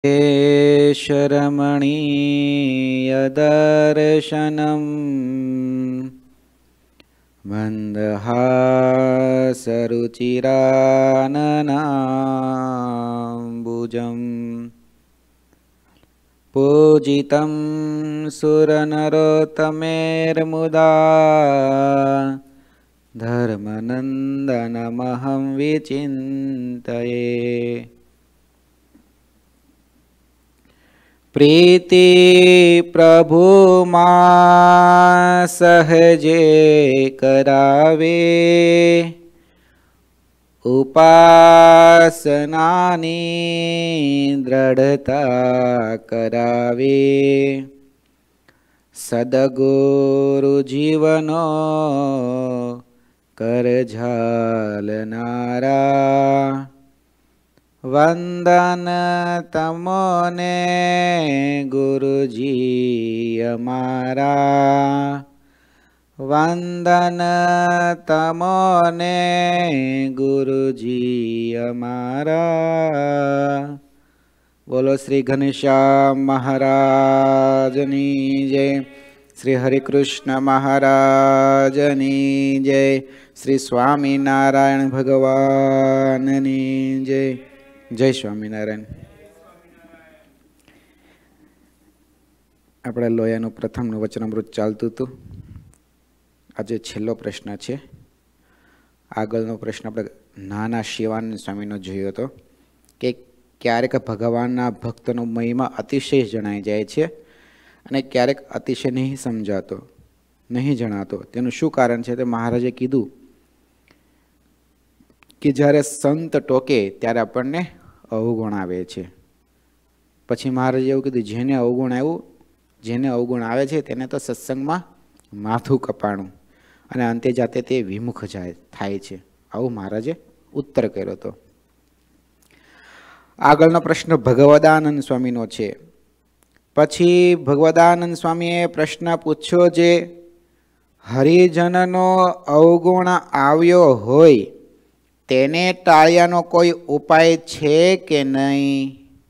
शरमणीयदर्शनम् मन्दहासरुचिराननाम्बुजम् पूजितं सुरनरोत्तमेर्मुदा धर्मनन्दनमहं विचिन्तये। प्रीति प्रभु मां सहजे करावे, उपासनानी दृढ़ता करावे। सद्गुरु जीवनो कर झालनारा, वंदन तमोने गुरुजी अमारा। वंदन तमोने गुरुजी अमारा। बोलो श्री घनश्याम महाराजनी जय। श्री हरिकृष्ण महाराजनी जय। श्री स्वामीनारायण भगवाननी जय। जय स्वामीनारायण। આપણે લોયાનું પ્રથમનું વચનામૃત ચાલતું હતું. આજે છેલ્લો પ્રશ્ન છે. આગળનો પ્રશ્ન આપણે નાના શિવાનંદ સ્વામીનો જોયો હતો કે ક્યારેક ભગવાનના ભક્તનો મહિમા અતિશય જણાઈ જાય છે અને ક્યારેક અતિશય નહીં સમજાતો, નહીં જણાતો. તેનું શું કારણ છે? તે મહારાજે કીધું કે જ્યારે સંત ટોકે ત્યારે આપણને અવગુણ આવે છે. પછી મહારાજે એવું કીધું, જેને અવગુણ આવે છે તેને તો સત્સંગમાં માથું કપાણું અને અંતે જાતે તે વિમુખ થાય છે. આવું મહારાજે ઉત્તર કર્યો હતો. આગળનો પ્રશ્ન ભગવદાનંદ સ્વામીનો છે. પછી ભગવદાનંદ સ્વામીએ પ્રશ્ન પૂછ્યો, જે હરિજનનો અવગુણ આવ્યો હોય તેને ટાળ્યાનો કોઈ ઉપાય છે કે નહીં?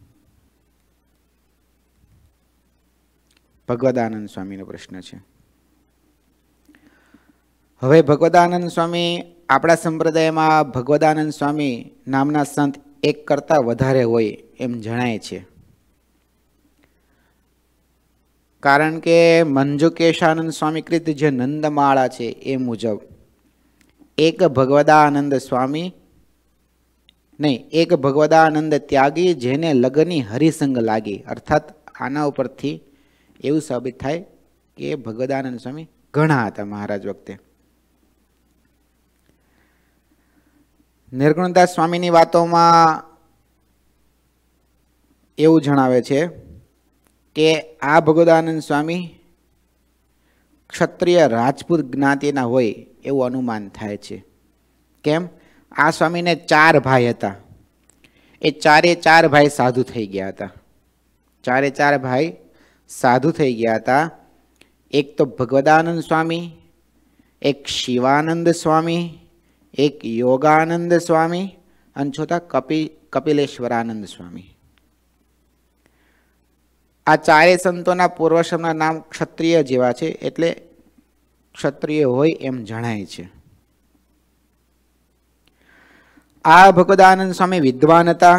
ભગવદાનંદ સ્વામીનો પ્રશ્ન છે. હવે ભગવદાનંદ સ્વામી, આપણા સંપ્રદાયમાં ભગવદાનંદ સ્વામી નામના સંત એક કરતાં વધારે હોય એમ જણાય છે. કારણ કે મંજુકેશાનંદ સ્વામીકૃત જે નંદમાળા છે એ મુજબ એક ભગવદાનંદ સ્વામી નહીં, એક ભગવદાનંદ ત્યાગી જેને લગની હરિસંગ લાગી. અર્થાત આના ઉપરથી એવું સાબિત થાય કે ભગવદાનંદ સ્વામી ઘણા હતા મહારાજ વખતે. નિર્ગુણદાસ સ્વામીની વાતોમાં એવું જણાવે છે કે આ ભગવદાનંદ સ્વામી ક્ષત્રિય રાજપૂત જ્ઞાતિના હોય એવું અનુમાન થાય છે. કેમ? આ સ્વામીને 4 ભાઈ હતા. એ ચારે 4 ભાઈ સાધુ થઈ ગયા હતા. ચારે 4 ભાઈ સાધુ થઈ ગયા હતા. એક તો ભગવદાનંદ સ્વામી, એક શિવાનંદ સ્વામી, એક યોગાનંદ સ્વામી અને ચોથા કપિલેશ્વરાનંદ સ્વામી. આ ચારે સંતોના પૂર્વસમના નામ ક્ષત્રિય જેવા છે, એટલે ક્ષત્રિય હોય એમ જણાય છે. આ ભગવદાનંદ સ્વામી વિદ્વાન હતા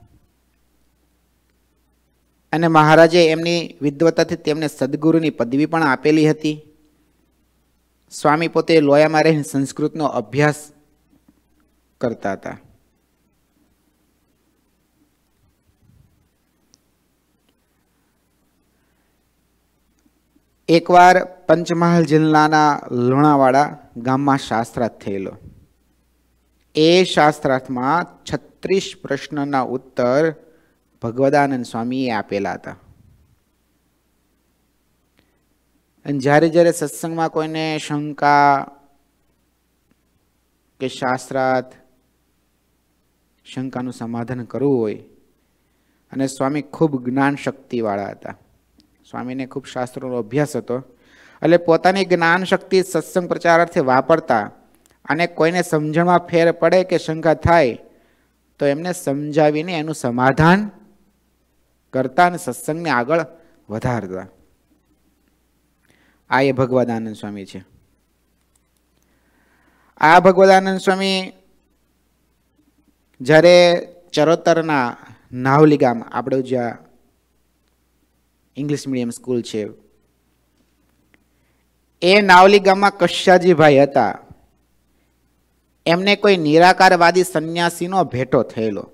અને મહારાજે એમની વિદ્વતાથી તેમને સદગુરુની પદવી પણ આપેલી હતી. સ્વામી પોતે લોયામાં રહીને સંસ્કૃતનો અભ્યાસ કરતા હતા. એકવાર પંચમહાલ જિલ્લાના લુણાવાડા ગામમાં શાસ્ત્રાર્થ થયેલો. એ શાસ્ત્રાર્થમાં 36 પ્રશ્નના ઉત્તર ભગવદાનંદ સ્વામીએ આપેલા હતા. અને જ્યારે જ્યારે સત્સંગમાં કોઈને શંકા કે શાસ્ત્રાર્થ શંકાનું સમાધાન કરવું હોય, અને સ્વામી ખૂબ જ્ઞાન શક્તિવાળા હતા. સ્વામીને ખૂબ શાસ્ત્રોનો અભ્યાસ હતો, એટલે પોતાની જ્ઞાન શક્તિ સત્સંગ પ્રચારાર્થે વાપરતા અને કોઈને સમજણમાં ફેર પડે કે શંકા થાય તો એમને સમજાવીને એનું સમાધાન કરતા અને સત્સંગને આગળ વધારતા. આ એ ભગવદાનંદ સ્વામી છે. આ ભગવદાનંદ સ્વામી જ્યારે ચરોતરના નાવલી ગામ, આપણે જ્યાં ઇંગ્લિશ મીડિયમ સ્કૂલ છે, એ નાવલી ગામમાં કશ્યાજીભાઈ હતા. એમને કોઈ નિરાકારવાદી સંન્યાસીનો ભેટો થયેલો.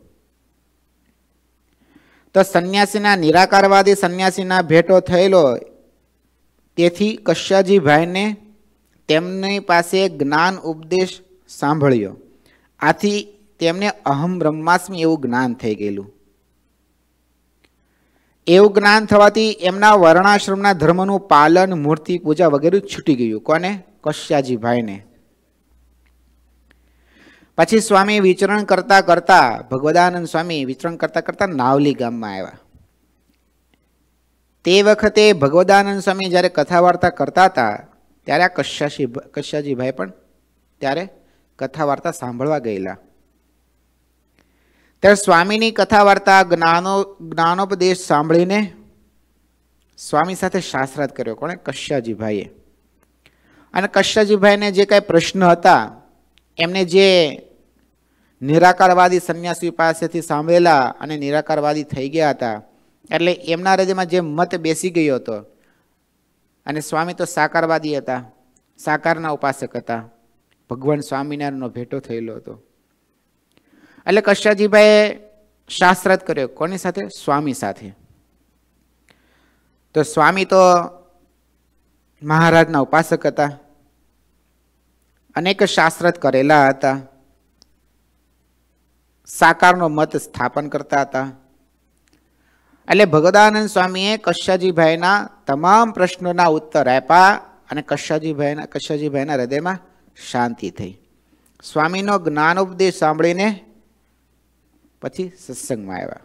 તો નિરાકારવાદી સંન્યાસીના ભેટો થયેલો, તેથી કશ્યાજીભાઈને તેમની પાસે જ્ઞાન ઉપદેશ સાંભળ્યો. આથી તેમને અહમ બ્રહ્માસ્મિ એવું જ્ઞાન થઈ ગયેલું. એવું જ્ઞાન થવાથી એમના વર્ણાશ્રમના ધર્મનું પાલન, મૂર્તિ પૂજા વગેરે છૂટી ગયું. કોને? કશ્યાજીભાઈને. પછી સ્વામી વિચરણ કરતા કરતા, ભગવદાનંદ સ્વામી વિચરણ કરતા કરતા નાવલી ગામમાં આવ્યા. તે વખતે ભગવદાનંદ સ્વામી જ્યારે કથા વાર્તા કરતા હતા ત્યારે આ કશ્યાજીભાઈ પણ ત્યારે કથા વાર્તા સાંભળવા ગયેલા. ત્યારે સ્વામીની કથા વાર્તા, જ્ઞાનોપદેશ સાંભળીને સ્વામી સાથે શાસ્ત્રાર્થ કર્યો. કોણે? કશ્યાજીભાઈએ. અને કશ્યાજીભાઈને જે કાંઈ પ્રશ્ન હતા એમને જે નિરાકારવાદી સંન્યાસી પાસેથી સાંભળેલા અને નિરાકારવાદી થઈ ગયા હતા, એટલે એમના હૃદયમાં જે મત બેસી ગયો હતો. અને સ્વામી તો સાકારવાદી હતા, સાકારના ઉપાસક હતા, ભગવાન સ્વામિનારાયણનો ભેટો થયેલો હતો. એટલે કશ્યાજીભાઈએ શાસ્ત્રાર્થ કર્યો. કોની સાથે? સ્વામી સાથે. તો સ્વામી તો મહારાજના ઉપાસક હતા, અનેક શાસ્ત્રાર્થ કરેલા હતા, સાકારનો મત સ્થાપન કરતા હતા. એટલે ભગવદાનંદ સ્વામીએ કશ્યાજીભાઈના તમામ પ્રશ્નોના ઉત્તર આપ્યા અને કશ્યાજીભાઈના હૃદયમાં શાંતિ થઈ. સ્વામીનો જ્ઞાનોપદેશ સાંભળીને પછી સત્સંગમાં આવ્યા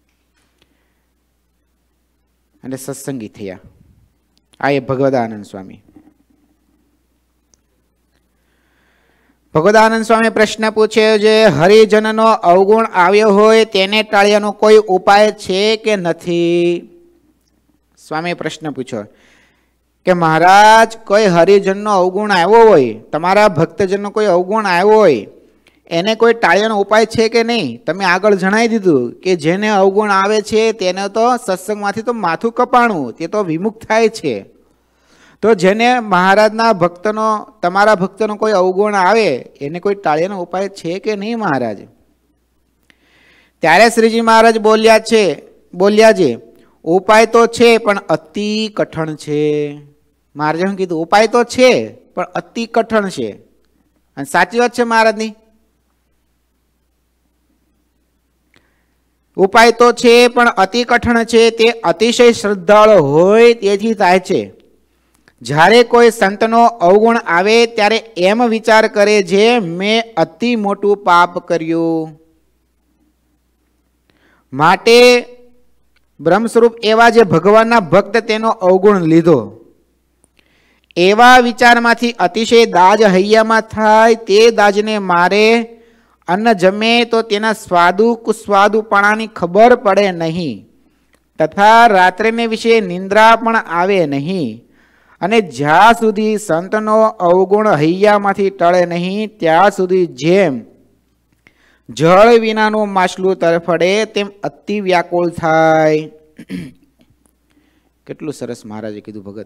અને સત્સંગી થયા. આ એ ભગવદાનંદ સ્વામી. ભગવદાનંદ સ્વામી પ્રશ્ન પૂછે છે, હરિજનનો અવગુણ આવ્યો હોય તેને ટાળવાનો કોઈ ઉપાય છે કે નથી? સ્વામી પ્રશ્ન પૂછ્યો કે મહારાજ, કોઈ હરિજનનો અવગુણ આવ્યો હોય, તમારા ભક્તજનનો કોઈ અવગુણ આવ્યો હોય, એને કોઈ ટાળવાનો ઉપાય છે કે નહીં? તમે આગળ જણાવી દીધું કે જેને અવગુણ આવે છે તેને તો સત્સંગમાંથી તો માથું કપાણું, તે તો વિમુખ થાય છે. તો જેને મહારાજના ભક્તનો, તમારા ભક્તનો કોઈ અવગુણ આવે એને કોઈ ટાળવાનો ઉપાય છે કે નહીં મહારાજ? ત્યારે શ્રીજી મહારાજ બોલ્યા છે, ઉપાય તો છે પણ અતિ કઠણ છે. મહારાજે શું કીધું? ઉપાય તો છે પણ અતિ કઠણ છે. અને સાચી વાત છે મહારાજની. ઉપાય તો છે પણ અતિ કઠણ છે. તે અતિશય શ્રદ્ધાળુ હોય તેથી થાય છે. જ્યારે કોઈ સંતનો અવગુણ આવે ત્યારે એમ વિચાર કરે છે, મેં અતિ મોટું પાપ કર્યું, માટે બ્રહ્મ સ્વરૂપ એવા જે ભગવાનના ભક્ત તેનો અવગુણ લીધો. એવા વિચારમાંથી અતિશય દાજ હૈયામાં થાય. તે દાજને મારે અન્ન જમે તો તેના સ્વાદુ કુસ્વાદુપણાની ખબર પડે નહીં, તથા રાત્રિને વિશે નિંદ્રા પણ આવે નહીં. અને જ્યાં સુધી સંતનો અવગુણ હૈયામાંથી ટળે નહીં ત્યાં સુધી જેમ જળ વિનાનું માછલું તરફડે તેમ અતિ વ્યાકુળ થાય. કેટલું સરસ મહારાજે કીધું ભગત.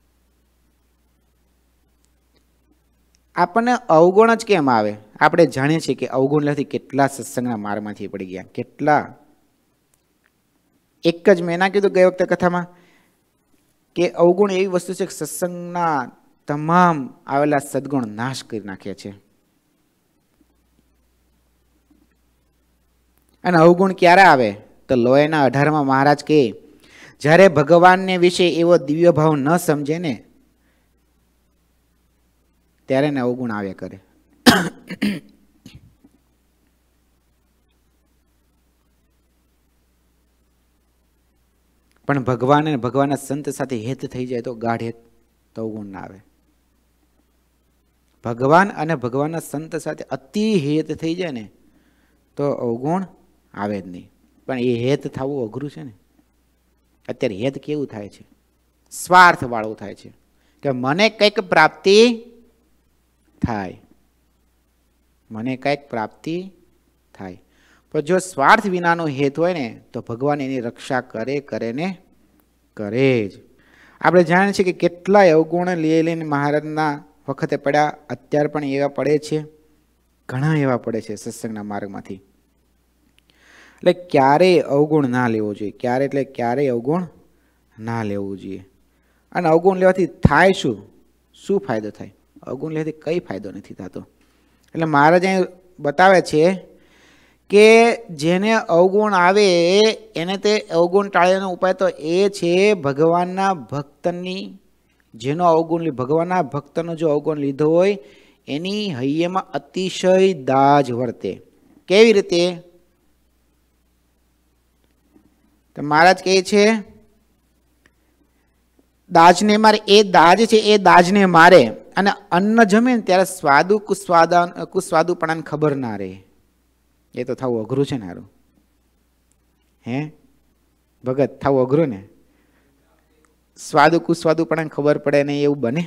આપણને અવગુણ જ કેમ આવે? આપણે જાણીએ છીએ કે અવગુણ લેવાથી કેટલા સત્સંગના માર્ગમાંથી પડી ગયા, કેટલા. એક જ મેં ના કીધું ગઈ વખતે કથામાં કે અવગુણ એવી વસ્તુ છે કે સત્સંગના તમામ આવેલા સદગુણ નાશ કરી નાખે છે. અને અવગુણ ક્યારે આવે? તો લોયના 18માં મહારાજ કહે, જ્યારે ભગવાનને વિશે એવો દિવ્ય ભાવ ન સમજે ને ત્યારે એને અવગુણ આવ્યા કરે. પણ ભગવાન અને ભગવાનના સંત સાથે હેત થઈ જાય તો ગાઢ હેત, તો અવગુણ ના આવે. ભગવાન અને ભગવાનના સંત સાથે અતિ હેત થઈ જાય ને તો અવગુણ આવે જ નહીં. પણ એ હેત થવું અઘરું છે ને. અત્યારે હેત કેવું થાય છે? સ્વાર્થ વાળું થાય છે કે મને કંઈક પ્રાપ્તિ થાય, મને કંઈક પ્રાપ્તિ થાય. પણ જો સ્વાર્થ વિનાનો હેત હોય ને તો ભગવાન એની રક્ષા કરે ને કરે જ. આપણે જાણીએ છીએ કે કેટલાય અવગુણ લઈને મહારાજના વખતે પડ્યા, અત્યારે પણ એવા પડે છે, ઘણા એવા પડે છે સત્સંગના માર્ગમાંથી. એટલે ક્યારેય અવગુણ ના લેવો જોઈએ, ક્યારેય અવગુણ ના લેવું જોઈએ. અને અવગુણ લેવાથી થાય શું ફાયદો થાય? અવગુણ લેવાથી કંઈ ફાયદો નથી થતો. એટલે મહારાજ અહીં બતાવે છે કે જેને અવગુણ આવે એને તે અવગુણ ટાળવાનો ઉપાય તો એ છે ભગવાનના ભક્તની, જેનો અવગુણ ભગવાનના ભક્તનો જો અવગુણ લીધો હોય એની હૈયામાં અતિશય દાજ વર્તે. કેવી રીતે? તો મહારાજ કહે છે દાજને મારે, એ દાજ છે એ દાજને મારે અને અન્ન જમે ને ત્યારે સ્વાદુ કુસ્વાદુપણાને ખબર ના રહે. એ તો થવું અઘરું છે ને હારું, હે ભગત? થવું અઘરું ને. સ્વાદુ કુસ્વાદુપણાને ખબર પડે ને એવું બને?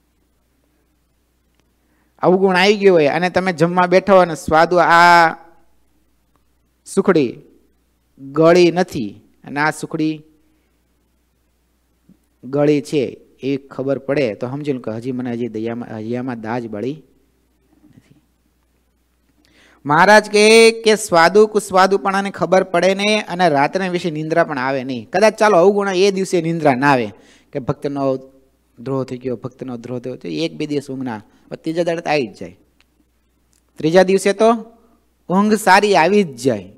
અવગુણ આવી ગયો હોય અને તમે જમવા બેઠો હોય ને સ્વાદુ આ સુખડી ગળી નથી અને આ સુખડી ગળી છે એ ખબર પડે તો સમજી લો કે હજી મને હૈયામાં દાજ બળી નથી. મહારાજ કહે કે સ્વાદુ કુસ્વાદુપણાને ખબર પડે ને અને રાત્રે વિશે નિંદ્રા પણ આવે નહીં. કદાચ ચાલો અવગુણ એ દિવસે નિંદ્રા ના આવે કે ભક્તનો દ્રોહ થઈ ગયો, ભક્તનો દ્રોહ થયો, તો એક બે દિવસ ઊંઘ ના, ત્રીજા દાડે તો આવી જ જાય. ત્રીજા દિવસે તો ઊંઘ સારી આવી જ જાય,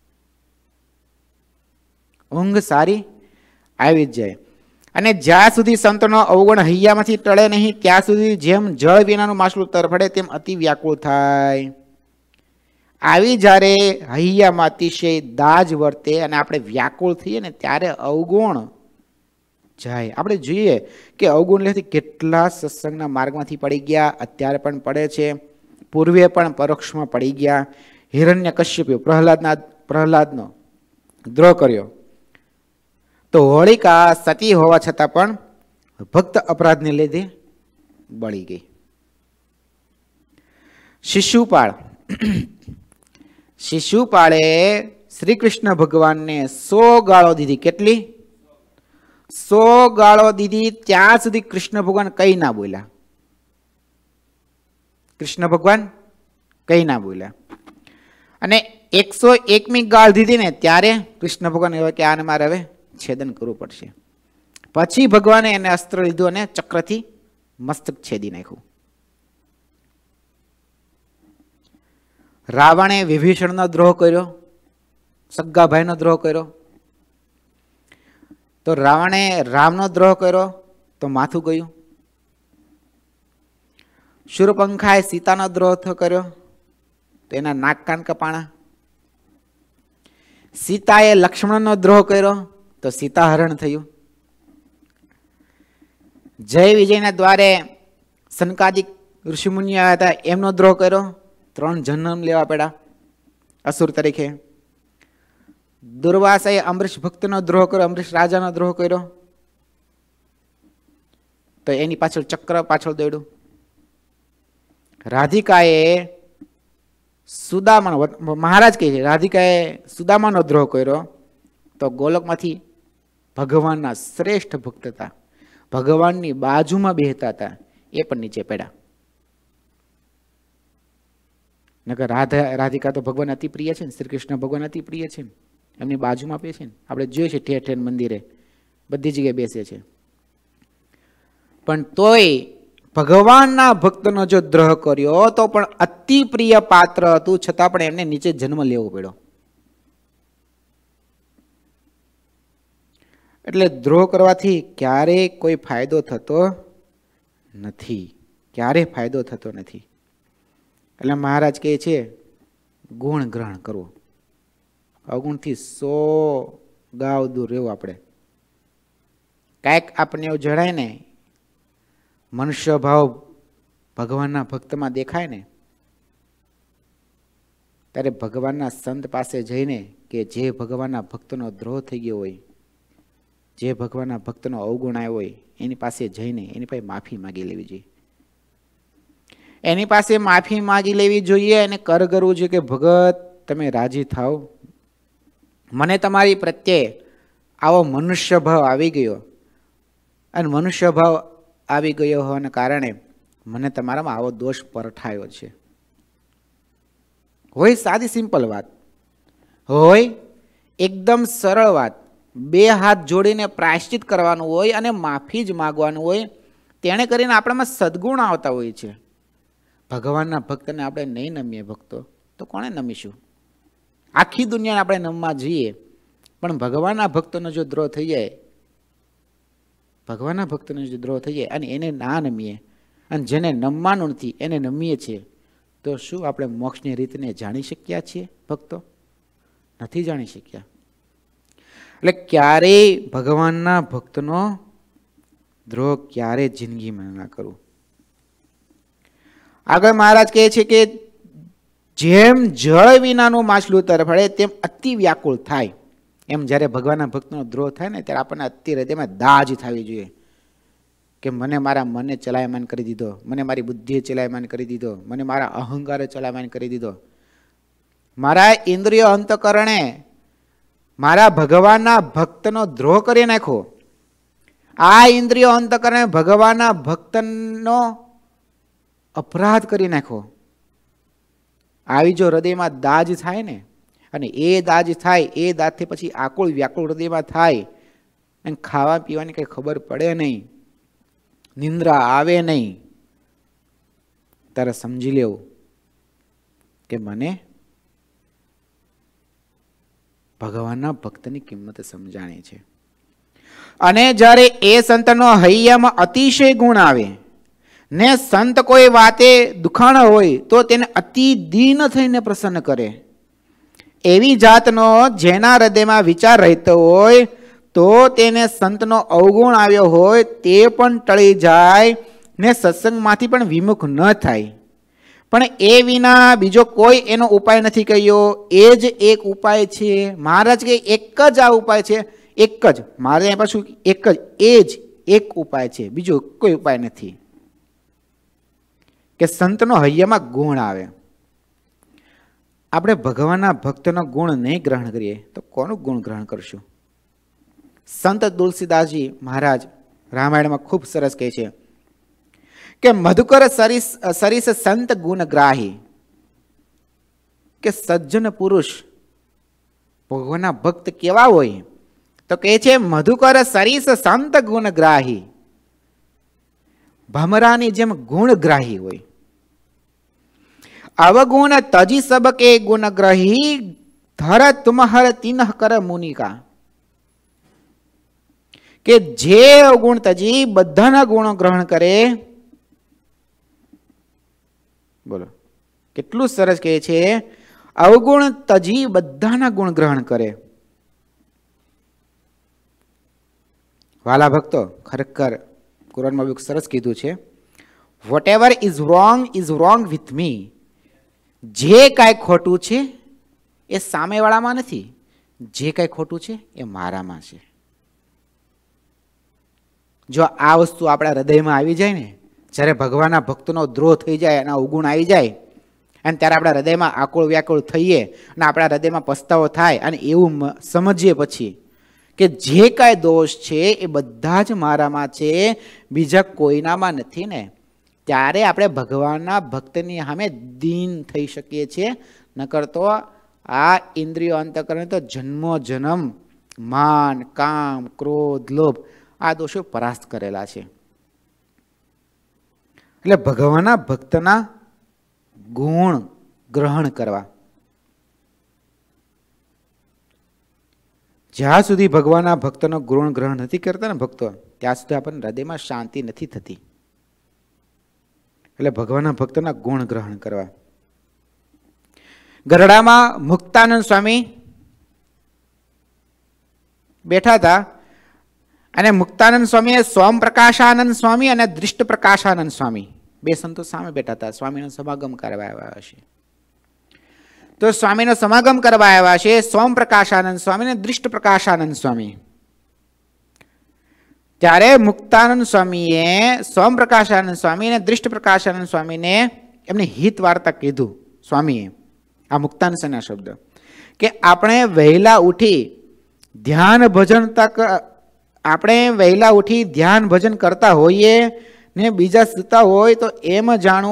ઊંઘ સારી આવી જ જાય. અને જ્યાં સુધી સંતનો અવગુણ હૈયામાંથી ટળે નહીં ત્યાં સુધી જેમ જળ વિનાનું માછલું તરફડે તેમ અતિ વ્યાકુળ થાય. આવી જ્યારે હૈયામાં અતિશય દાજ વર્તે અને આપણે વ્યાકુળ થઈએ ને ત્યારે અવગુણ જાય. આપણે જોઈએ કે અવગુણ લેવાથી કેટલા સત્સંગના માર્ગમાંથી પડી ગયા, અત્યારે પણ પડે છે, પૂર્વે પણ પરોક્ષમાં પડી ગયા. હિરણ્યકશ્યપે પ્રહલાદનો દ્રોહ કર્યો તો હોળિકા સતી હોવા છતાં પણ ભક્ત અપરાધને લીધે બળી ગઈ. શિશુપાળે શ્રી કૃષ્ણ ભગવાનને 100 ગાળો દીધી. કેટલી? 100 ગાળો દીધી. ત્યાં સુધી કૃષ્ણ ભગવાન કઈ ના બોલ્યા. કૃષ્ણ ભગવાન કઈ ના બોલ્યા. અને 101મી ગાળ દીધી ને ત્યારે કૃષ્ણ ભગવાન એવા કે આને મારે હવે છેદન કરવું પડશે. પછી ભગવાને એને અસ્ત્ર લીધું અને ચક્રથી મસ્તક છેદી નાખ્યું. રાવણે વિભીષણનો દ્રોહ કર્યો, સગા ભાઈનો દ્રોહ કર્યો. તો રાવણે રામનો દ્રોહ કર્યો તો માથું ગયું. શૂરપંખાએ સીતાનો દ્રોહ કર્યો તો એના નાક કાન કપાણા. સીતાએ લક્ષ્મણનો દ્રોહ કર્યો તો સીતાહરણ થયું. જય વિજયના દ્વારે સનકાદિક ઋષિમુનિ આવ્યા હતા, એમનો દ્રોહ કર્યો, 3 જન્મ લેવા પડ્યા અસુર તરીકે. દુર્વાસાએ અમરીશ ભક્તનો દ્રોહ કર્યો, અમરીશ રાજાનો દ્રોહ કર્યો તો એની પાછળ ચક્ર પાછળ દોડ્યું. રાધિકાએ સુદામાનો, મહારાજ કહે છે રાધિકાએ સુદામાનો દ્રોહ કર્યો તો ગોલકમાંથી ભગવાનના શ્રેષ્ઠ ભક્ત હતા, ભગવાનની બાજુમાં બેહતા હતા, એ પણ નીચે પડ્યા. નકર રાધિકા તો ભગવાન અતિ પ્રિય છે ને, શ્રી કૃષ્ણ ભગવાન અતિ પ્રિય છે ને, એમની બાજુમાં બેસે ને. આપણે જોઈએ છીએ ઠેર ઠેર મંદિરે બધી જગ્યાએ બેસે છે. પણ તોય ભગવાનના ભક્તનો જો દ્રોહ કર્યો તો પણ અતિ પ્રિય પાત્ર હતું છતાં પણ એમને નીચે જન્મ લેવો પડ્યો. એટલે દ્રોહ કરવાથી ક્યારેય કોઈ ફાયદો થતો નથી, ક્યારેય ફાયદો થતો નથી. એટલે મહારાજ કહે છે ગુણ ગ્રહણ કરવો, અવગુણથી 100 ગાવ દૂર રહેવું. આપણે કાંઈક આપણને એવું જણાય ને, મનુષ્ય ભાવ ભગવાનના ભક્તમાં દેખાય ને ત્યારે ભગવાનના સંત પાસે જઈને કે જે ભગવાનના ભક્તનો દ્રોહ થઈ ગયો હોય જે ભગવાનના ભક્તનો અવગુણ આવ્યો હોય એની પાસે જઈને એની પાસે માફી માગી લેવી જોઈએ. એની પાસે માફી માગી લેવી જોઈએ અને કર કરવું જોઈએ કે ભગત તમે રાજી થાવ, મને તમારી પ્રત્યે આવો મનુષ્ય ભાવ આવી ગયો અને મનુષ્ય ભાવ આવી ગયો હોવાના કારણે મને તમારામાં આવો દોષ પરઠાયો છે. હોય સાદી સિમ્પલ વાત, હોય એકદમ સરળ વાત, બે હાથ જોડીને પ્રાયશ્ચિત કરવાનું હોય અને માફી જ માગવાનું હોય. તેણે કરીને આપણામાં સદગુણ આવતા હોય છે. ભગવાનના ભક્તને આપણે નહીં નમીએ ભક્તો તો કોને નમીશું? આખી દુનિયાને આપણે નમવા જઈએ પણ ભગવાનના ભક્તોનો જો દ્રોહ થઈ જાય, ભગવાનના ભક્તોનો જો દ્રોહ થઈ જાય અને એને ના નમીએ અને જેને નમવાનું નથી એને નમીએ છીએ તો શું આપણે મોક્ષની રીતને જાણી શક્યા છીએ ભક્તો? નથી જાણી શક્યા. એટલે ક્યારેય ભગવાનના ભક્તનો દ્રોહ ક્યારેય જિંદગીમાં ના કરવું. આગળ મહારાજ કહે છે કે જેમ જળ વિનાનું માછલું તરફડે તેમ અતિ વ્યાકુળ થાય. એમ જ્યારે ભગવાનના ભક્તનો દ્રોહ થાય ને ત્યારે આપણને અતિ હૃદયમાં દાજ થવી જોઈએ કે મને મારા મનને ચલાયમાન કરી દીધો, મને મારી બુદ્ધિએ ચલાયમાન કરી દીધો, મને મારા અહંકારે ચલાયમાન કરી દીધો, મારા ઇન્દ્રિયો અંતકરણે મારા ભગવાનના ભક્તનો દ્રોહ કરી નાખો. આ ઇન્દ્રિયો અંતકરણે ભગવાનના ભક્તનો અપરાધ કરી નાખો. આવી જો હૃદયમાં દાજ થાય ને અને એ દાજ થાય, એ દાજથી પછી આકુળ વ્યાકુળ હૃદયમાં થાય અને ખાવા પીવાની કંઈ ખબર પડે નહીં, નિંદ્રા આવે નહીં, ત્યારે સમજી લેવું કે મને ભગવાનના ભક્તની કિંમત સમજાણી છે. અને જ્યારે એ સંતનો હૈયામાં અતિશય ગુણ આવે ને સંત કોઈ વાતે દુખાણ હોય તો તેને અતિ દીન થઈને પ્રસન્ન કરે. એવી જાતનો જેના હૃદયમાં વિચાર રહેતો હોય તો તેને સંતનો અવગુણ આવ્યો હોય તે પણ ટળી જાય ને સત્સંગમાંથી પણ વિમુખ ન થાય. પણ એ વિના બીજો કોઈ એનો ઉપાય નથી કહ્યો. એ જ એક ઉપાય છે. મહારાજ કે એક જ આ ઉપાય છે, એક જ. મારે પાછું એક જ, એ જ એક ઉપાય છે, બીજો કોઈ ઉપાય નથી કે સંતનો હૈયામાં ગુણ આવે. આપણે ભગવાનના ભક્તનો ગુણ નહીં ગ્રહણ કરીએ તો કોનું ગુણ ગ્રહણ કરશું? સંત તુલસીદાસજી મહારાજ રામાયણમાં ખૂબ સરસ કહે છે કે મધુકર સરીસ સંત ગુણગ્રાહી, કે સજ્જન પુરુષ ભગવાનના ભક્ત કેવા હોય તો કહે છે મધુકર સરીસ સંત ગુણગ્રાહી, ભમરાની જેમ ગુણગ્રાહી હોય. અવગુણ તજી સબકે ગુણગ્રહી ધર તુમહર તિનહ કર મુનિકા, કે જે અવગુણ તજી બધાના ગુણો ગ્રહણ કરે. બોલો કેટલું સરસ કહે છે, અવગુણ તજી બધાના ગુણ ગ્રહણ કરે. વાલા ભક્તો, ખરેખર કુરાનમાં બહુ સરસ કીધું છે, whatever is wrong with me. જે કાંઈ ખોટું છે એ સામેવાળામાં નથી, જે કાંઈ ખોટું છે એ મારામાં છે. જો આ વસ્તુ આપણા હૃદયમાં આવી જાય ને, જ્યારે ભગવાનના ભક્તનો દ્રોહ થઈ જાય, એના અવગુણ આવી જાય અને ત્યારે આપણા હૃદયમાં આકુળ વ્યાકુળ થઈએ અને આપણા હૃદયમાં પસ્તાવો થાય અને એવું સમજીએ પછી કે જે કાંઈ દોષ છે એ બધા જ મારામાં છે, બીજા કોઈનામાં નથી ને, ત્યારે આપણે ભગવાનના ભક્તની સામે દીન થઈ શકીએ છીએ. નકર તો આ ઇન્દ્રિયો અંતકરણ તો જન્મો જન્મ માન, કામ, ક્રોધ, લોભ આ દોષો પરાસ્ત કરેલા છે. એટલે ભગવાનના ભક્તના ગુણ ગ્રહણ કરવા. જ્યાં સુધી ભગવાનના ભક્તનો ગુણ ગ્રહણ નથી કરતા ને ભક્તો, ત્યાં સુધી આપણને હૃદયમાં શાંતિ નથી થતી. એટલે ભગવાનના ભક્તના ગુણ ગ્રહણ કરવા. ગરડામાં મુક્તાનંદ સ્વામી બેઠા હતા અને મુક્તાનંદ સ્વામીએ સોમપ્રકાશાનંદ સ્વામી અને દૃષ્ટ પ્રકાશાનંદ સ્વામી બે સંતો સામે બેઠા હતા. સ્વામીનો સમાગમ કરવા આવ્યા હશે. તો સ્વામીનો સમાગમ કરવા આવ્યા છે સોમપ્રકાશાનંદ સ્વામી અને દૃષ્ટ પ્રકાશાનંદ સ્વામી. ત્યારે મુક્તાનંદ સ્વામીએ સોમપ્રકાશાનંદ સ્વામી અને દૃષ્ટ પ્રકાશાનંદ સ્વામીને એમને હિત વાર્તા કીધું. સ્વામીએ આ મુક્તાનંદ સ્વામીના શબ્દ કે આપણે વહેલા ઉઠી ધ્યાન ભજન તક આપણે વહેલા ઉઠી ધ્યાન ભજન કરતા હોઈએ ને બીજા સૂતા હોય તો એમ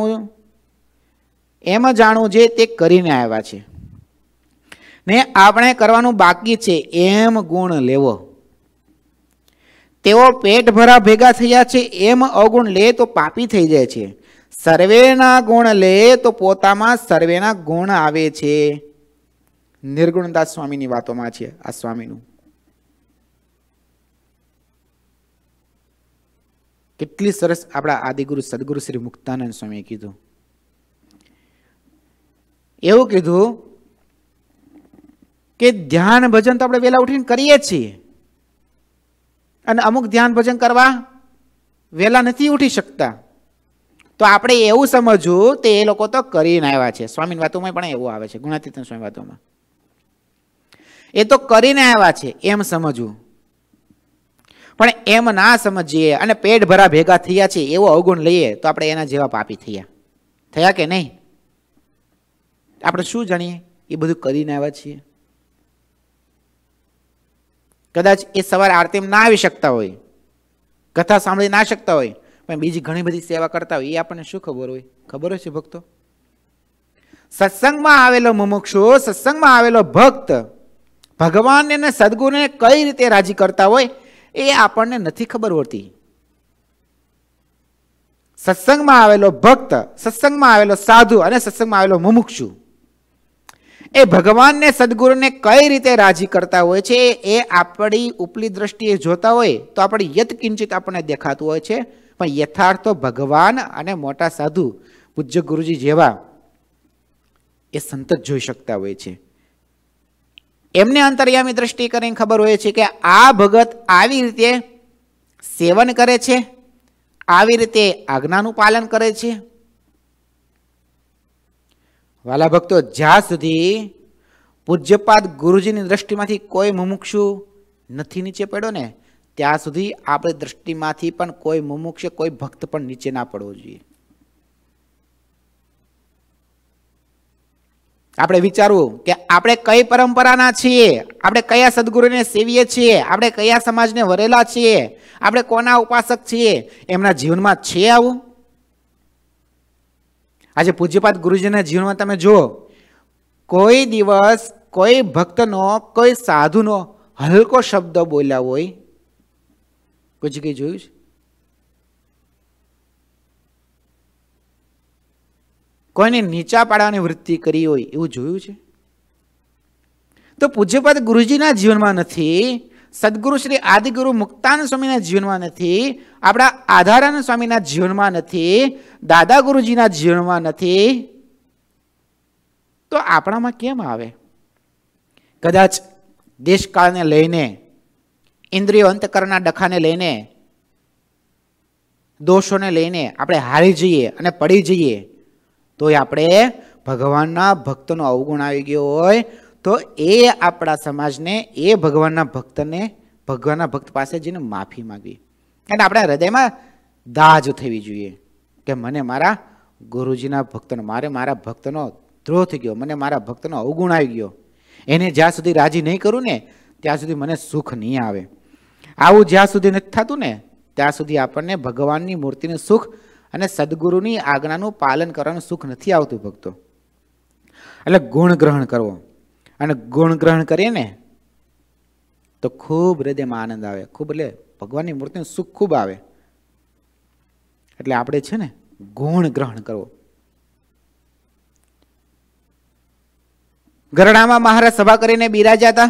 જાણવું જે તે કરીને આવ્યા છે ને આપણે કરવાનું બાકી છે એમ ગુણ લેવો. તેઓ પેટ ભરા ભેગા થયા છે એમ અવગુણ લે તો પાપી થઈ જાય છે. સર્વેના ગુણ લે તો પોતામાં સર્વેના ગુણ આવે છે. નિર્ગુણદાસ સ્વામીની વાતોમાં છે આ સ્વામીનું. કેટલી સરસ આપણા આદિગુરુ સદગુરુ શ્રી મુક્તાનંદ સ્વામીએ કીધું. એવું કીધું કે ધ્યાન ભજન તો આપણે વહેલા ઉઠીને કરીએ છીએ અને અમુક ધ્યાન ભજન કરવા વહેલા નથી ઉઠી શકતા. તો આપણે એવું સમજવું તે એ લોકો તો કરીને આવ્યા છે. સ્વામીની વાતોમાં પણ એવું આવે છે. ગુણાતીત સ્વામી વાતોમાં એ તો કરીને આવ્યા છે એમ સમજવું. પણ એમ ના સમજીએ અને પેટ ભરા ભેગા થયા છે એવો અવગુણ લઈએ તો આપણે એના જેવા પાપી થયા કે નહીં? આપણે શું જાણીએ? એ બધું કરીને આવ્યા છીએ. કદાચ એ સવારે આરતીમાં ના આવી શકતા હોય, કથા સાંભળી ના શકતા હોય, પણ બીજી ઘણી બધી સેવા કરતા હોય. એ આપણને શું ખબર હોય? ખબર હોય છે ભક્તો? સત્સંગમાં આવેલો મુમુક્ષુ, સત્સંગમાં આવેલો ભક્ત ભગવાનને અને સદગુરુને કઈ રીતે રાજી કરતા હોય એ આપણને નથી ખબર હોતી. સત્સંગમાં આવેલો ભક્ત, સત્સંગમાં આવેલો સાધુ અને સત્સંગમાં આવેલો મુમુક્ષુ એ ભગવાનને સદગુરુને કઈ રીતે રાજી કરતા હોય છે એ આપણી ઉપલી દ્રષ્ટિએ જોતા હોય તો આપણે યત્કિંચિત આપણને દેખાતું હોય છે. પણ યથાર્થ ભગવાન અને મોટા સાધુ પૂજ્ય ગુરુજી જેવા એ સંત જ જોઈ શકતા હોય છે. એમને અંતર્યામી દ્રષ્ટિ કરીને ખબર હોય છે કે આ ભગત આવી રીતે સેવન કરે છે, આવી રીતે આજ્ઞાનું પાલન કરે છે. વાલા ભક્તો, જ્યાં સુધી પૂજ્યપાદ ગુરુજીની દ્રષ્ટિમાંથી કોઈ મુમુક્ષુ નથી નીચે પડ્યો ને ત્યાં સુધી આપણી દ્રષ્ટિમાંથી પણ કોઈ મુમુક્ષ, કોઈ ભક્ત પણ નીચે ના પડવો જોઈએ. આપણે વિચારવું કે આપણે કઈ પરંપરાના છીએ, આપણે કયા સદગુરુને સેવીએ છીએ, આપણે કયા સમાજને વરેલા છીએ, આપણે કોના ઉપાસક છીએ, એમના જીવનમાં છે આવું? આજે પૂજ્યપાદ ગુરુજીના જીવનમાં તમે જુઓ, કોઈ દિવસ કોઈ ભક્તનો, કોઈ સાધુનો હલકો શબ્દ બોલ્યા હોય કોઈ જગ્યાએ જોયું છે? કોઈને નીચા પાડવાની વૃત્તિ કરી હોય એવું જોયું છે? તો પૂજ્યપાદ ગુરુજીના જીવનમાં નથી, સદગુરુ શ્રી આદિગુરુ મુક્તાનંદ સ્વામીના જીવનમાં નથી, આપણા આધારાનંદ સ્વામીના જીવનમાં નથી, દાદા ગુરુજીના જીવનમાં નથી, તો આપણામાં કેમ આવે? કદાચ દેશકાળને લઈને, ઇન્દ્રિયો અંતકરણના ડખાને લઈને, દોષોને લઈને આપણે હારી જઈએ અને પડી જઈએ તોય આપણે ભગવાનના ભક્તનો અવગુણ આવી ગયો હોય તો એ આપણા સમાજને, એ ભગવાનના ભક્તને, ભગવાનના ભક્ત પાસે જઈને માફી માંગવી. અને આપણા હૃદયમાં દાજ થવી જોઈએ કે મને મારા ગુરુજીના ભક્તનો, મારા ભક્તનો દ્રોહ થઈ ગયો, મને મારા ભક્તનો અવગુણ આવી ગયો. એને જ્યાં સુધી રાજી નહીં કરું ને ત્યાં સુધી મને સુખ નહીં આવે. આવું જ્યાં સુધી નથી થતું ને ત્યાં સુધી આપણને ભગવાનની મૂર્તિનું સુખ અને સદગુરુની આજ્ઞાનું પાલન કરવાનું સુખ નથી આવતું ભક્તો. એટલે ગુણ ગ્રહણ કરવો, અને ગુણ ગ્રહણ કરીએ ને તો ખૂબ હૃદયમાં આનંદ આવે, ખૂબ એટલે ભગવાનની મૂર્તિનું સુખ ખૂબ આવે. એટલે આપણે છે ને ગુણ ગ્રહણ કરવો. ગરડામાં મહારાજ સભા કરીને બિરાજ્યા હતા.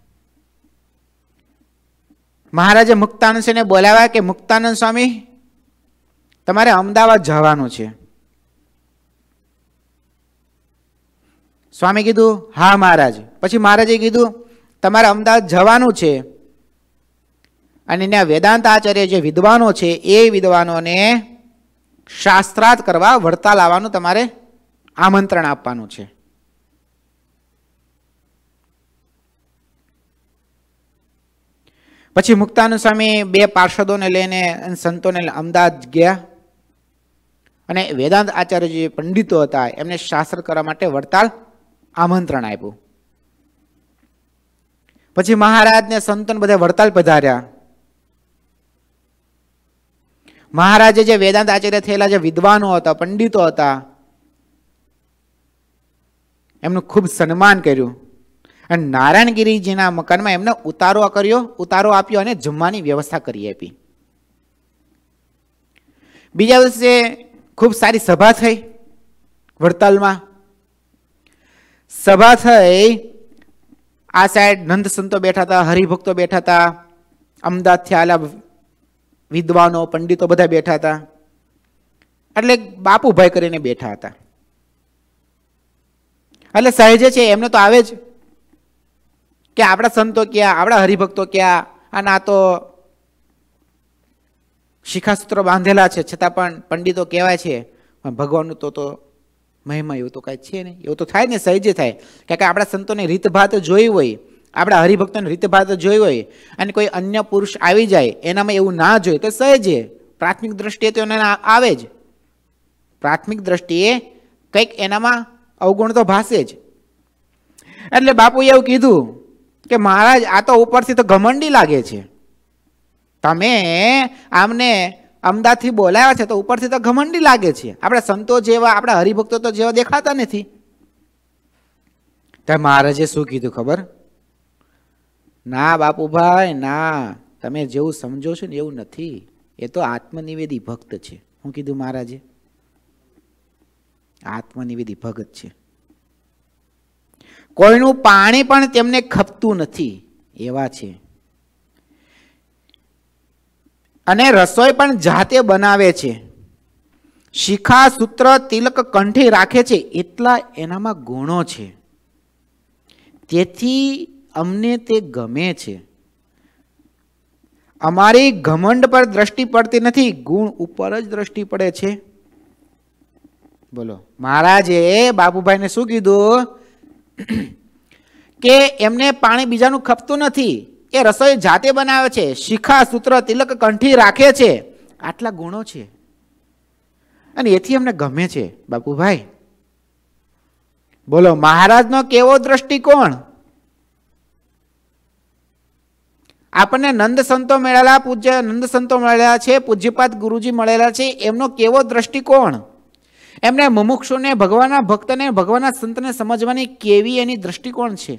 મહારાજે મુક્તાનંદ સ્વામીને બોલાવ્યા કે મુક્તાનંદ સ્વામી, તમારે અમદાવાદ જવાનું છે. સ્વામી કીધું હા મહારાજ. પછી મહારાજે કીધું તમારે અમદાવાદ જવાનું છે અને ત્યાં વેદાંત આચાર્ય જે વિદ્વાનો છે એ વિદ્વાનોને શાસ્ત્રાર્થ કરવા વડતાલ આવવાનું તમારે આમંત્રણ આપવાનું છે. પછી મુક્તાનંદ સ્વામી 2 પાર્ષદોને લઈને સંતોને અમદાવાદ ગયા અને વેદાંત આચાર્ય જે પંડિતો હતા એમને શાસ્ત્ર કરવા માટે વડતાલ આમંત્રણ આપ્યું. પછી મહારાજને સંતોને બધા વડતાલ પધાર્યા. મહારાજે જે વેદાંત આચાર્ય થયેલા જે વિદ્વાનો હતા, પંડિતો હતા, એમનું ખૂબ સન્માન કર્યું અને નારાયણગીરીજીના મકાનમાં એમને ઉતારો આપ્યો અને જમવાની વ્યવસ્થા કરી આપી. બીજા દિવસે ખૂબ સારી સભા થઈ વડતાલમાં. સભા થઈ, આ સાઈડ નંદ સંતો બેઠા હતા, હરિભક્તો બેઠા હતા, અમદાવાદથી આલા વિદ્વાનો પંડિતો બધા બેઠા હતા. એટલે બાપુભાઈ કરીને બેઠા હતા. એટલે સહેજે છે એમને તો આવે જ કે આપણા સંતો ક્યાં, આપણા હરિભક્તો ક્યાં, અને આ તો શિખાસૂત્ર બાંધેલા છે છતાં પણ પંડિતો કહેવાય છે. ભગવાનનું તો મહિમા એવું તો કાંઈ છે નહીં. એવું તો થાય ને, સહેજે થાય. કારણ કે આપણા સંતોને રીતભાત જોઈ હોય, આપણા હરિભક્તોને રીતભાત જોઈ હોય અને કોઈ અન્ય પુરુષ આવી જાય એનામાં એવું ના જોઈએ તો સહેજે પ્રાથમિક દ્રષ્ટિએ તો એને આવે જ. પ્રાથમિક દ્રષ્ટિએ કંઈક એનામાં અવગુણ તો ભાસે જ. એટલે બાપુએ એવું કીધું કે મહારાજ આ તો ઉપરથી તો ઘમંડી લાગે છે, તમે આમને અમદાવાદથી બોલાવ્યા છે તો ઉપરથી તો ઘમંડી લાગે છે, આપણા સંતો જેવા, આપણા હરિભક્તો તો જેવા દેખાતા નથી. તો મહારાજે શું કીધું ખબર? ના બાપુભાઈ ના, તમે જેવું સમજો છો ને એવું નથી, એ તો આત્મનિવેદી ભક્ત છે. શું કીધું મહારાજે? આત્મનિવેદી ભગત છે. કોઈનું પાણી પણ તેમને ખપતું નથી એવા છે, અને રસોઈ પણ જાતે બનાવે છે, શિખા સૂત્ર તિલક કંઠી રાખે છે, એટલા એનામાં ગુણો છે. તેથી અમને તે ગમે છે. અમારી ઘમંડ પર દ્રષ્ટિ પડતી નથી, ગુણ ઉપર જ દ્રષ્ટિ પડે છે. બોલો, મહારાજે બાપુભાઈને શું કીધું કે એમને પાણી બીજાનું ખપતું નથી, એ રસોઈ જાતે બનાવે છે, શિખા સૂત્ર તિલક કંઠી રાખે છે, આટલા ગુણો છે અને એથી અમને ગમે છે. બાપુભાઈ બોલો, મહારાજનો કેવો દ્રષ્ટિકોણ! આપણને નંદ સંતો મળેલા, પૂજ્ય નંદ સંતો મળેલા છે, પૂજ્યપાદ ગુરુજી મળેલા છે, એમનો કેવો દ્રષ્ટિકોણ! એમને મુમુક્ષુને, ભગવાનના ભક્તને, ભગવાનના સંતને સમજવાની કેવી એની દ્રષ્ટિકોણ છે.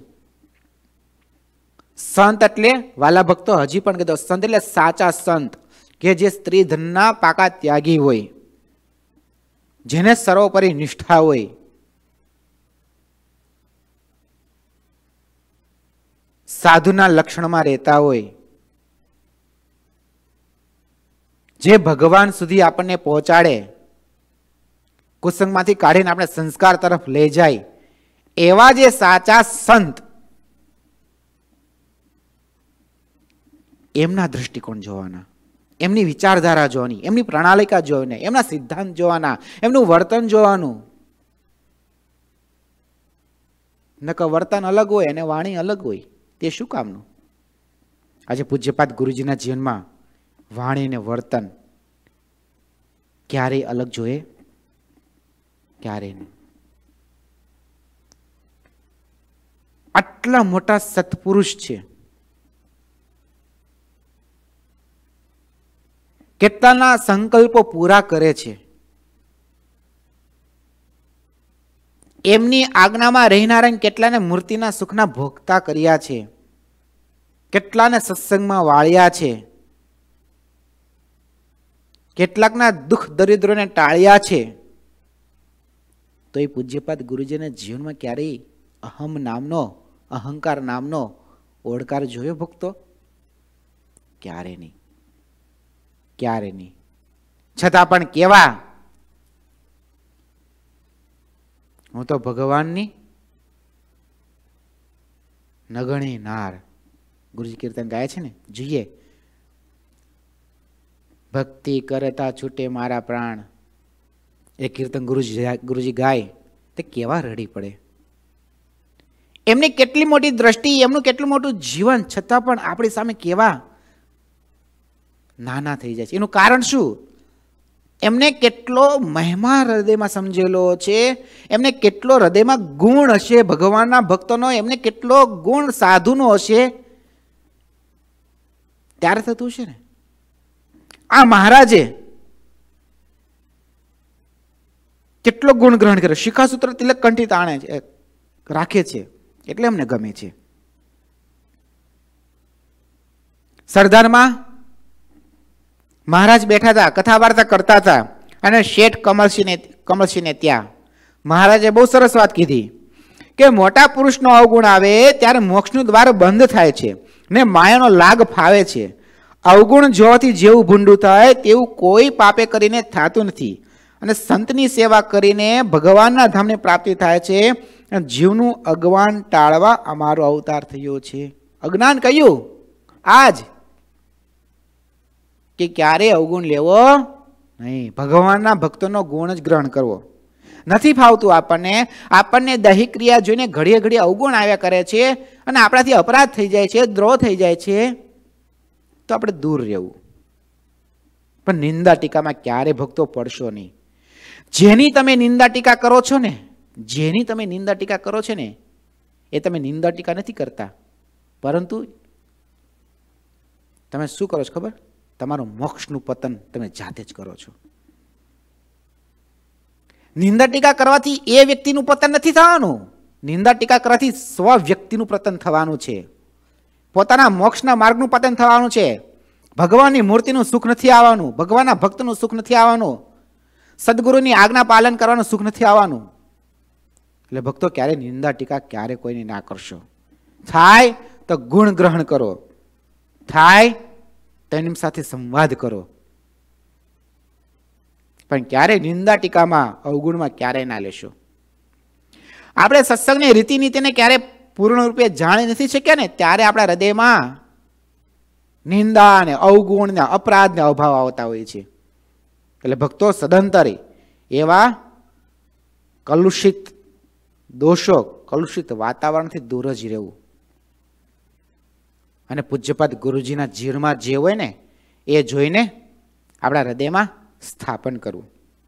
સંત એટલે વાલા ભક્તો હજી પણ કીધો, સંત એટલે સાચા સંત કે જે સ્ત્રી ધનના પાકા ત્યાગી હોય, જેને સર્વોપરી નિષ્ઠા હોય, સાધુના લક્ષણમાં રહેતા હોય, જે ભગવાન સુધી આપણને પહોંચાડે, કુસંગમાંથી કાઢીને આપણે સંસ્કાર તરફ લઈ જાય, એવા જે સાચા સંત, એમના દ્રષ્ટિકોણ જોવાના, એમની વિચારધારા જોવાની, એમની પ્રણાલિકા જોવાની, એમના સિદ્ધાંત જોવાના, એમનું વર્તન જોવાનું. નકર વર્તન અલગ હોય અને વાણી અલગ હોય, તે શું કામનું? આજે પૂજ્યપાદ ગુરુજીના જીવનમાં વાણી અને વર્તન ક્યારેય અલગ જોઈએ? ક્યારેય નહીં. આટલા મોટા સત્પુરુષ છે, કેટલાના સંકલ્પો પૂરા કરે છે, એમની આજ્ઞામાં રહેનારા કેટલાને મૂર્તિના સુખના ભોગતા કર્યા છે, કેટલાને સત્સંગમાં વાળ્યા છે, કેટલાકના દુઃખ દરિદ્રોને ટાળ્યા છે. તો એ પૂજ્યપાદ ગુરુજીના જીવનમાં ક્યારેય અહમ નામનો, અહંકાર નામનો ઓડકાર જોયો ભક્તો? ક્યારે નહીં, ક્યારે નહીં. છતાં પણ કેવા, હું તો ભગવાનની નગણી નાર. ગુરુજી કીર્તન ગાય છે ને, જોઈએ. ભક્તિ કરતા છૂટે મારા પ્રાણ, એ કીર્તન ગુરુજી ગાય તે કેવા રડી પડે. એમની કેટલી મોટી દ્રષ્ટિ, એમનું કેટલું મોટું જીવન, છતાં પણ આપણી સામે કેવા નાના થઈ જાય છે. એનું કારણ શું? એમને કેટલો મહિમા હૃદયમાં સમજેલો છે, એમને કેટલો હૃદયમાં ગુણ હશે ભગવાનના ભક્તોનો, એમને કેટલો ગુણ સાધુનો હશે, ત્યારે થતું છે ને. આ મહારાજે કેટલો ગુણ ગ્રહણ કર્યો, શિખાસૂત્ર તિલક કંઠી તાણે છે, રાખે છે, એટલે અમને ગમે છે. સરદારમાં મહારાજ બેઠા હતા, કથા વાર્તા કરતા હતા, અને શેઠ કમલસિંહને ત્યાં મહારાજે બહુ સરસ વાત કીધી કે મોટા પુરુષનો અવગુણ આવે ત્યારે મોક્ષનું દ્વાર બંધ થાય છે ને માયાનો લાગ ફાવે છે. અવગુણ જોવાથી જેવું ભૂંડું થાય તેવું કોઈ પાપે કરીને થતું નથી, અને સંતની સેવા કરીને ભગવાનના ધામની પ્રાપ્તિ થાય છે. જીવનું અજ્ઞાન ટાળવા અમારો અવતાર થયો છે. અજ્ઞાન કયું? આજ કે ક્યારે અવગુણ લેવો નહીં, ભગવાનના ભક્તોનો ગુણ જ ગ્રહણ કરવો. નથી ફાવતું આપણને દૈહિક ક્રિયા જોઈને ઘડીએ ઘડીએ અવગુણ આવ્યા કરે છે, અને આપણાથી અપરાધ થઈ જાય છે, દ્રોહ થઈ જાય છે, તો આપણે દૂર રહેવું. પણ નિંદા ટીકામાં ક્યારે ભક્તો પડશો નહીં. જેની તમે નિંદા ટીકા કરો છો ને, જેની તમે નિંદા ટીકા કરો છો ને, એ તમે નિંદા ટીકા નથી કરતા, પરંતુ તમે શું કરો છો ખબર? તમારું મોક્ષનું પતન તમે જાતે જ કરો છો. નિંદા ટીકા કરવાથી એ વ્યક્તિનું પતન નથી થવાનું, નિંદા ટીકા કરવાથી સ્વ વ્યક્તિનું પતન થવાનું છે, પોતાના મોક્ષના માર્ગનું પતન થવાનું છે. ભગવાનની મૂર્તિનું સુખ નથી આવવાનું, ભગવાનના ભક્તનું સુખ નથી આવવાનું, સદગુરુની આજ્ઞા પાલન કરવાનું સુખ નથી આવવાનું. એટલે ભક્તો ક્યારે નિંદા ટીકા ક્યારે કોઈને ના કરશો. થાય તો ગુણ ગ્રહણ કરો, થાય તેની સાથે સંવાદ કરો, પણ ક્યારે નિંદા ટીકામાં અવગુણમાં ક્યારેય ના લેશો. આપણે સત્સંગની રીતિ નીતિને ક્યારે પૂર્ણ રૂપે જાણી નથી શક્યા ને, ત્યારે આપણા હૃદયમાં નિંદા ને અવગુણ ને અપરાધ ને અભાવ આવતા હોય છે. એટલે ભક્તો સદંતરે એવા કલુષિત દોષો, કલુષિત વાતાવરણથી દૂર જ રહેવું, અને પૂજ્યપાદ ગુરુજીના જીવનમાં જે હોય ને એ જોઈને આપણા હૃદયમાં સ્થાપન કરવું.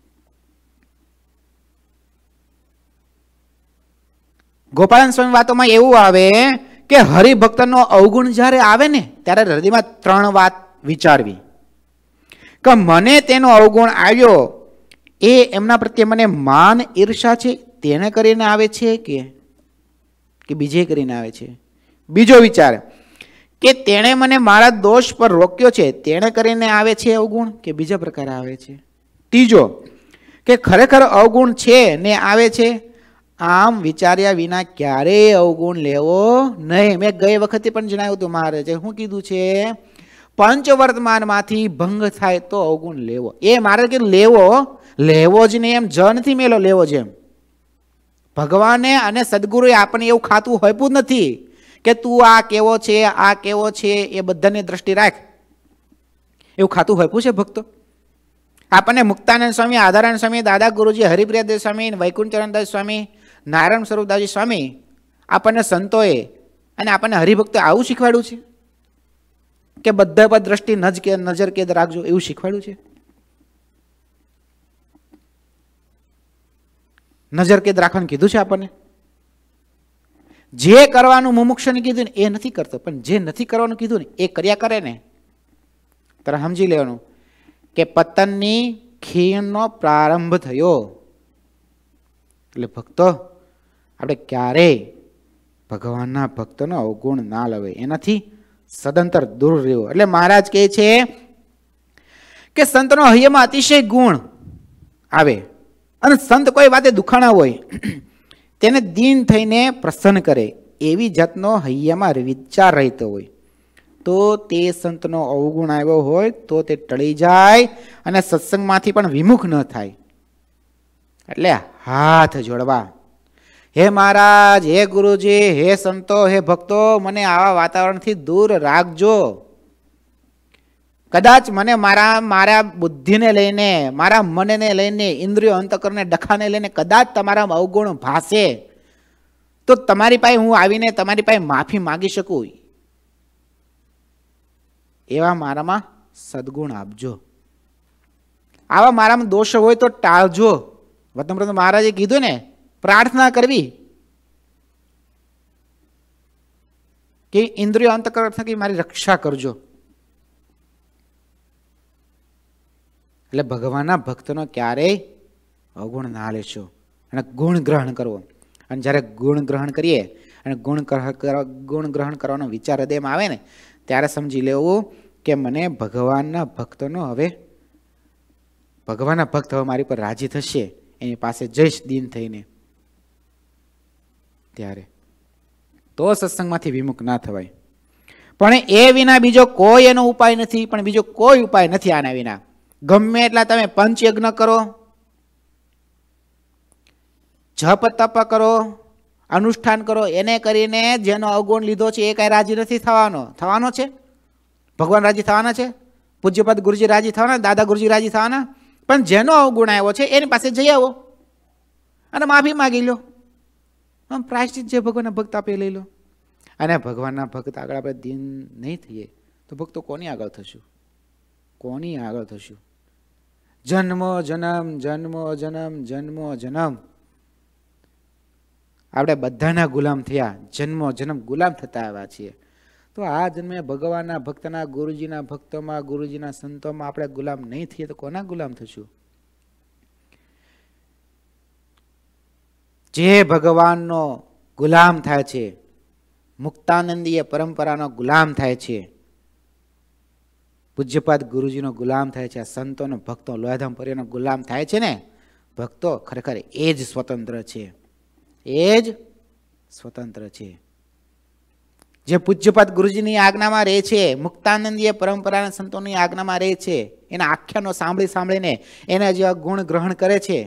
ગોપાલન સ્વામી વાતોમાં એવું આવે કે હરિભક્તનો અવગુણ જ્યારે આવે ને ત્યારે હૃદયમાં 3 વાત વિચારવી કે મને તેનો અવગુણ આવ્યો એ એમના પ્રત્યે મને માન ઈર્ષા છે તેને કરીને આવે છે કે બીજે કરીને આવે છે. બીજો વિચાર કે તેણે મને મારા દોષ પર રોક્યો છે તેણે કરીને આવે છે અવગુણ કે બીજા પ્રકારે આવે છે. ત્રીજો કે ખરેખર અવગુણ છે ને આવે છે. આમ વિચાર્યા વિના ક્યારેય અવગુણ લેવો નહીં. મેં ગઈ વખતે પણ જણાવ્યું હતું મહારાજે શું કીધું છે? પંચવર્તમાનમાંથી ભંગ થાય તો અવગુણ લેવો. એ મારે કે લેવો જ નહીં, એમ જ નથી મેલો લેવો છે. એમ ભગવાને અને સદગુરુએ આપણને એવું ખાતું હોપ્યું જ નથી કે તું આ કેવો છે એ બધાની દ્રષ્ટિ રાખ, એવું ખાતું હોપ્યું છે ભક્તો? આપણને મુક્તાનંદ સ્વામી, આધારાનંદ સ્વામી, દાદા ગુરુજી, હરિપ્રિયાદેવ સ્વામી, વૈકુંઠચરણદાસ સ્વામી, નારાયણ સ્વરૂપદાસજી સ્વામી, આપણને સંતોએ અને આપણને હરિભક્તો આવું શીખવાડ્યું છે કે બધા પર દ્રષ્ટિ નજર કેદ રાખજો, એવું શીખવાડ્યું છે? નજર કેદ રાખવાનું કીધું છે આપણને? જે કરવાનું મુમુક્ષને કીધું ને એ નથી કરતો, પણ જે નથી કરવાનું કીધું ને એ કર્યા કરે ને ત્યારે સમજી લેવાનું કે પતનની ખીણનો પ્રારંભ થયો. એટલે ભક્તો આપણે ક્યારેય ભગવાનના ભક્તોનો અવગુણ ના લેવે, એનાથી સદંતર દૂર રહેવું. એટલે મહારાજ કહે છે કે સંતનો હૈયામાં અતિશય ગુણ આવે, અને સંત કોઈ વાતે દુખાણા હોય તેને દીન થઈને પ્રસન્ન કરે એવી જાતનો હૈયામાં વિચાર રહેતો હોય તો તે સંતનો અવગુણ આવ્યો હોય તો તે ટળી જાય અને સત્સંગમાંથી પણ વિમુખ ન થાય. એટલે હાથ જોડવા, હે મહારાજ, હે ગુરુજી, હે સંતો, હે ભક્તો, મને આવા વાતાવરણથી દૂર રાખજો. કદાચ મને મારા બુદ્ધિને લઈને, મારા મનને લઈને, ઇન્દ્રિયો અંતકરણને ડખાને લઈને કદાચ તમારા અવગુણ ભાસે તો તમારી પાસે હું આવીને તમારી પાસે માફી માગી શકું એવા મારામાં સદગુણ આપજો. આવા મારામાં દોષ હોય તો ટાળજો. વતનપ્રદ મહારાજે કીધું ને, પ્રાર્થના કરવી કે ઇન્દ્રિયો અંતઃકરણ થકી મારી રક્ષા કરજો. એટલે ભગવાનના ભક્તનો ક્યારેય અવગુણ ના લેશો અને ગુણ ગ્રહણ કરવો. અને જ્યારે ગુણ ગ્રહણ કરીએ અને ગુણ ગ્રહણ કરવાનો વિચાર હૃદયમાં આવે ને, ત્યારે સમજી લેવું કે મને ભગવાનના ભક્તનો હવે ભગવાનના ભક્ત હવે મારી પર રાજી થશે, એની પાસે જઈશ દીન થઈને. ત્યારે તો સત્સંગમાંથી વિમુખ ના થવાય. પણ એ વિના બીજો કોઈ એનો ઉપાય નથી. પણ બીજો કોઈ ઉપાય નથી આના વિના. ગમે એટલા તમે પંચયજ્ઞ કરો, જપ તપ કરો, અનુષ્ઠાન કરો, એને કરીને જેનો અવગુણ લીધો છે એ કઈ રાજી નથી થવાનો છે? ભગવાન રાજી થવાના છે? પૂજ્યપાદ ગુરુજી રાજી થવાના? દાદા ગુરુજી રાજી થવાના? પણ જેનો અવગુણ આવ્યો છે એની પાસે જઈ આવો અને માફી માગી લો. પ્રાયશ્ચિત જે ભગવાનના ભક્ત આપે લઈ લો. અને ભગવાનના ભક્ત આગળ આપણે દીન નહીં થઈએ તો ભક્તો કોની આગળ થશું? કોની આગળ થશું? જન્મો જન્મ જન્મો જન્મ જન્મો જન્મ આપણે બધાના ગુલામ થયા. જન્મો જન્મ ગુલામ થતા આવ્યા છીએ. તો આ જન્મે ભગવાનના ભક્તના, ગુરુજીના ભક્તોમાં, ગુરુજીના સંતોમાં આપણે ગુલામ નહીં થઈએ તો કોના ગુલામ થશું? જે ભગવાનનો ગુલામ થાય છે, મુક્તાનંદીય પરંપરાનો ગુલામ થાય છે, પૂજ્યપાદ ગુરુજીનો ગુલામ થાય છે, સંતોનો ભક્તો લોયાધામ પરિવારનો ગુલામ થાય છે ને ભક્તો, ખરેખર એ જ સ્વતંત્ર છે. એ જ સ્વતંત્ર છે. જે પૂજ્યપાદ ગુરુજીની આજ્ઞામાં રહે છે, મુક્તાનંદીય પરંપરાના સંતોની આજ્ઞામાં રહે છે, એના આખ્યાનો સાંભળીને એના જેવા ગુણ ગ્રહણ કરે છે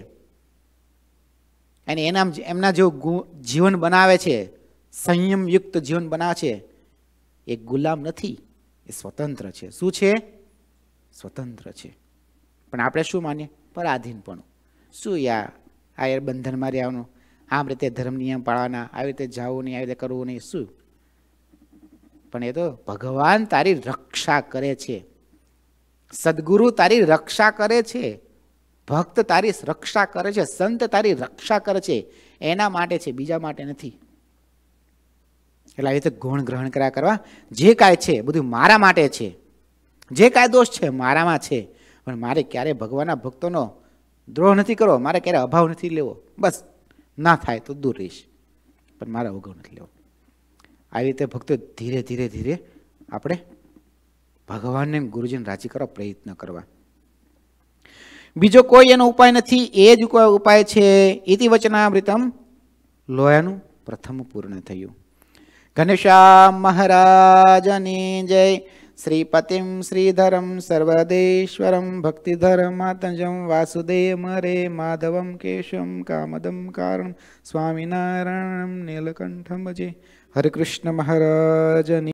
અને એમના જેવું જીવન બનાવે છે, સંયમયુક્ત જીવન બનાવે છે, એ ગુલામ નથી, એ સ્વતંત્ર છે. શું છે? સ્વતંત્ર છે. પણ આપણે શું માનીએ? પરાધીનપણું. શું યાર બંધનમાં રહેવાનું, આમ રીતે ધર્મ નિયમ પાળવાના, આવી રીતે જવું નહીં, આવી રીતે કરવું નહીં, શું? પણ એ તો ભગવાન તારી રક્ષા કરે છે, સદગુરુ તારી રક્ષા કરે છે, ભક્ત તારી રક્ષા કરે છે, સંત તારી રક્ષા કરે છે, એના માટે છે, બીજા માટે નથી. એટલે આવી રીતે ગુણ ગ્રહણ કર્યા કરવા. જે કાંઈ છે બધું મારા માટે છે, જે કાંઈ દોષ છે મારામાં છે, પણ મારે ક્યારે ભગવાનના ભક્તોનો દ્રોહ નથી કરવો, મારે ક્યારે અભાવ નથી લેવો. બસ ના થાય તો દૂર રહીશ, પણ મારા અવગણ નથી લેવો. આવી રીતે ભક્તો ધીરે ધીરે ધીરે આપણે ભગવાનને ગુરુજીને રાજી કરવા પ્રયત્ન કરવા. બીજો કોઈ એનો ઉપાય નથી. એ જ ઉપાય છે ઇતિ વચનામૃતમ લોયાનું પ્રથમ પૂર્ણ થયું. ઘનશ્યામ મહારાજની જય. શ્રીપતિમ શ્રીધરમ સર્વદેશ્વરમ ભક્તિધર્માત્મજમ વાસુદેવ રે માધવમ કેશવમ કામદમ કારણમ સ્વામિનારાયણમ નીલકંઠમ ભજે. હરે કૃષ્ણ મહારાજની